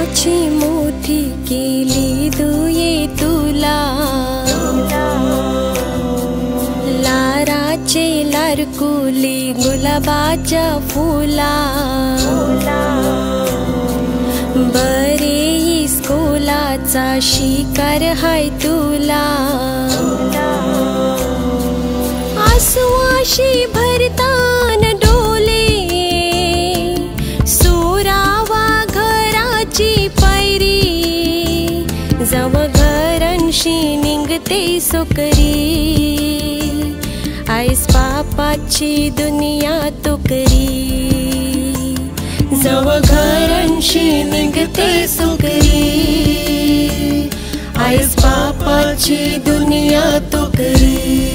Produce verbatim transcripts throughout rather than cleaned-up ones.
प्रेमाची मोठी केली दुये तुला, लाराचे लारकुली गुलाबाच्या फुला, बरे इस्कोलाचा शिकार हाय तुला, आसुआशी भरतान डोले सुरावा घराची पैरी, जव घरांशी निघते सुकरी, आईस पापाची दुनिया तुकरी, जव घरांशी निघते सुकरी, आईस पापाची दुनिया तुकरी।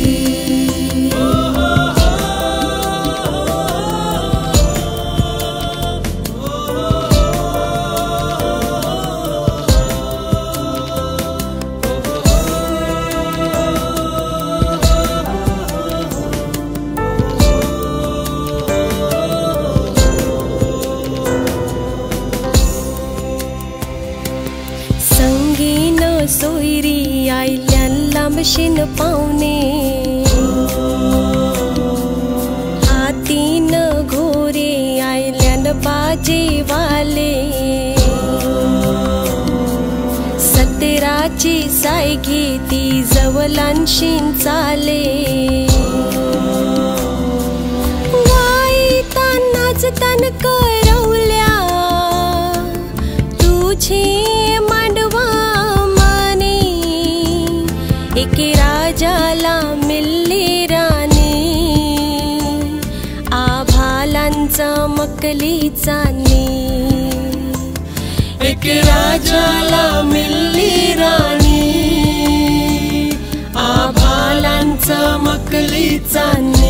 सोयरी आयल्यान लांबशीन पावणे, हातीन घोरे आयल्यान बाजेवाले, सतराची साय घेती जवलांशीन चाले, गायतान नाचतान करवल्या तुझे मांडवा, एके राजाला मिल्ली राणी, आभालांचा मकली चांदणी, एके राजाला मिल्ली राणी, आभालांचा मकली चांदणी।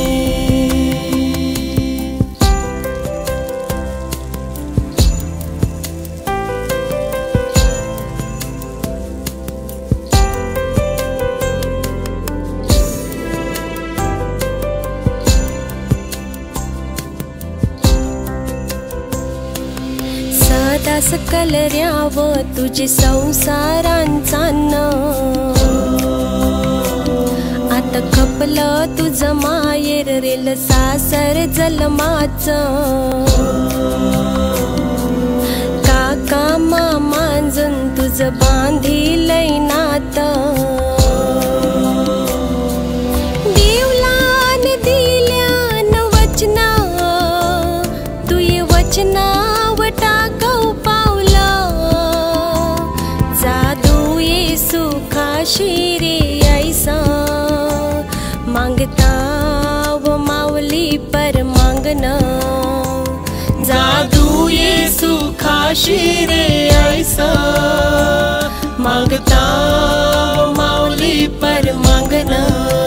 दास कलर्याव तुझे संसारांचा न, आता खपलं तुझ माहेर रेल सासर जलमाच, काका मामांजून तुझ बांधिलय नात, देवलान दिल्यान वचना तुये वचना शिरे ऐसा मांगता वो मावली पर मांगना, जादू ये सुखा शिरे ऐसा मांगता वो मावली पर मांगना।